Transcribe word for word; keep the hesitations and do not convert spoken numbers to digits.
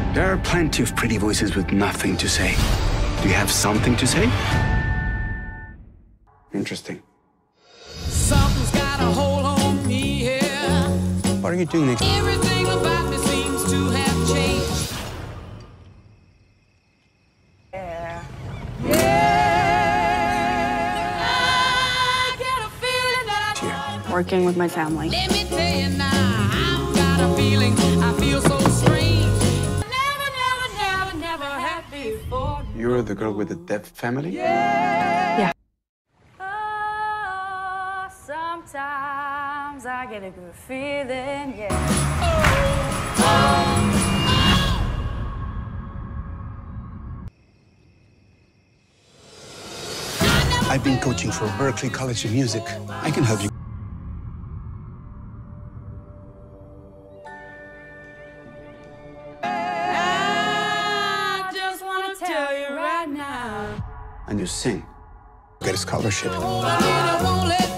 There are plenty of pretty voices with nothing to say. Do you have something to say? Interesting. Something's got a hold on me here. What are you doing next? Everything about me seems to have changed. Yeah. Yeah. I get a feeling that I Cheer. Working with my family. Let me tell you now, I've got a feeling I feel so strange. Never, never, never, never had before. You're the girl with the deaf family? Yeah. Oh, sometimes I get a good feeling, yeah. I've been coaching for Berklee College of Music. I can help you. I just want to tell you right now. And you sing. Get a scholarship. Hold on, I won't let